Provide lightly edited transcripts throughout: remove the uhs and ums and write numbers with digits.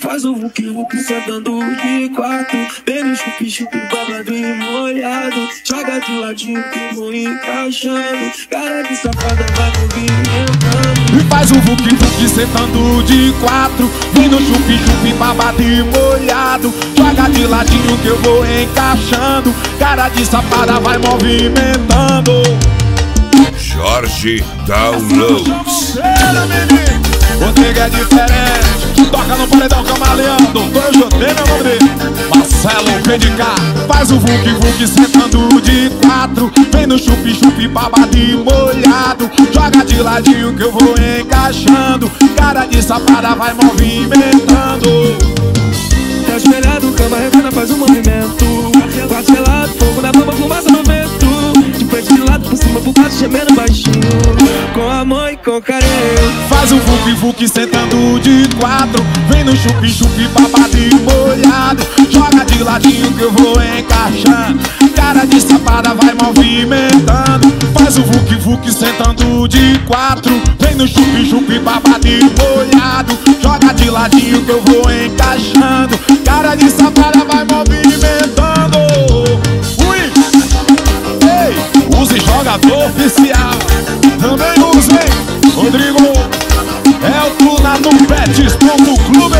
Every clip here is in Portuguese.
Faz o vuki-vuki sentando de quatro. Vem no chupi-chupi babado e molhado. Joga de ladinho que eu vou encaixando. Cara de safada vai movimentando. E faz o vuki-vuki sentando de quatro. Vem no chupi-chupi babado e molhado. Joga de ladinho que eu vou encaixando. Cara de safada vai movimentando. Jorge Downloads. Rodrigo é diferente, toca no paredão camaleando. Doutor Jotê, meu nome dele, Marcelo PDK. Faz o vuki-vuki sentando de quatro. Vem no chupi-chupi babado e molhado. Joga de ladinho que eu vou encaixando. Cara de safada vai movimentando. Tá espelhado, cama redonda faz um movimento. Quarto gelado, fogo na bomba, fumaça no vento. De frente de lado, por cima, por baixo, gemendo baixinho. Com amor e com carinho. Faz o vuki-vuki sentando de quatro. Vem no chupi-chupi babado e molhado. Joga de ladinho que eu vou encaixando. Cara de safada vai movimentando. Faz o vuki-vuki sentando de quatro. Vem no chupi-chupi babado e molhado. Joga de ladinho que eu vou encaixando. Cara de safada vai movimentando. Ui! Ei! Use jogador oficial. Também usem Rodrigo. É o Tuna no Betis.clube.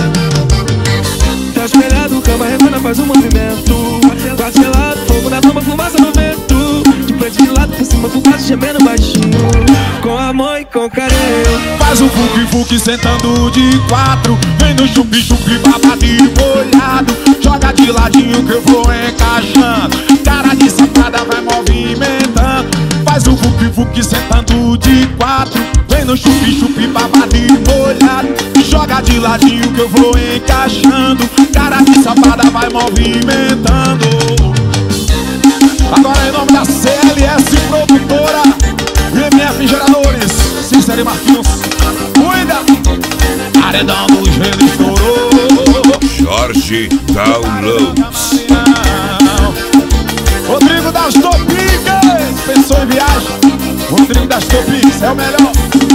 Tá espelhado, cama redonda faz um movimento. Quarto gelado, fogo na bomba, fumaça no vento. De frente de lado, por cima, por baixo, gemendo baixinho. Com amor e com carinho. Faz o vuki-vuki sentando de quatro. Vem no chupi-chupi babado e molhado. Joga de ladinho que eu vou encaixando. Cara de safada vai movimentando. Faz o vuki-vuki sentando de quatro. Vem no chupi-chupi babado e molhado. Joga de ladinho que eu vou encaixando. Cara de safada vai movimentando. Agora em nome da CLS Produtora e MF Geradores, Cícero e Marquinhos, cuida! Paredão do gelo estourou. Jorge Downloads. Rodrigo das Topicas, pensou em viagem? Rodrigo das Topicas é o melhor.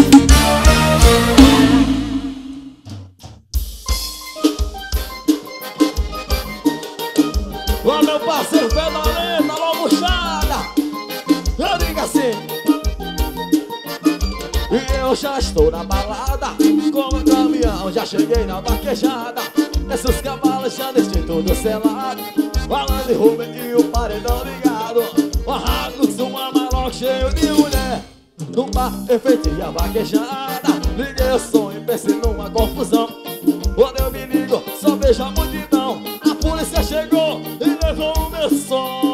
Ô meu parceiro Pedaleta, alô Buchada. Eu digo assim: e eu já estou na balada, com o caminhão já cheguei na vaquejada. Esses cavalos já deixei tudo selado. Falando em Rubem e o paredão ligado. Uma rádio, uma maloca cheio de mulher. No bar eu feitei a vaquejada. Liguei o som e pensei numa confusão. Quando eu me ligo, só vejo a multidão. A polícia chegou e levou o meu som.